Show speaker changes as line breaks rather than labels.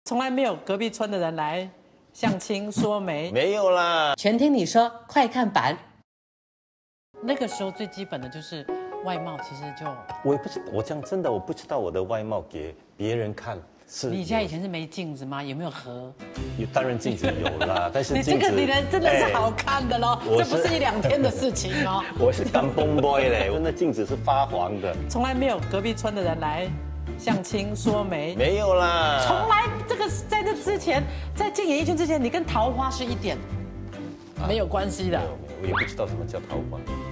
从来没有隔壁村的人来相亲说媒，
没有啦。
全听你说，快看版。
那个时候最基本的就是外貌，其实就
我也不知道，我讲真的，我不知道我的外貌给别人看是。
你家以前是没镜子吗？有没有合？
当然镜子有啦，但是
你这个女人真的是好看的咯，这不是一两天的事情哦。
我是当 boy 嘞，那镜子是发黄的。
从来没有隔壁村的人来相亲说媒，
没有啦。
从来这个在这之前，在进演艺圈之前，你跟桃花是一点没有关系的。
没有，我也不知道什么叫桃花。